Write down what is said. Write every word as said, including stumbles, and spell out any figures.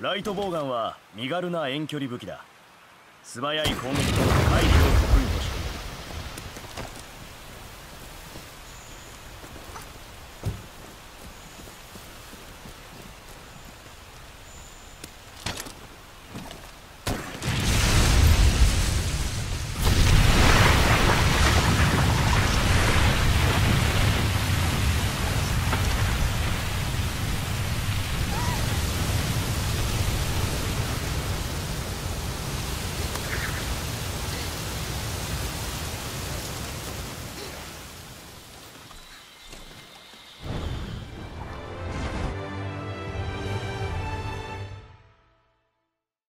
ライトボウガンは身軽な遠距離武器だ。素早い攻撃と回避を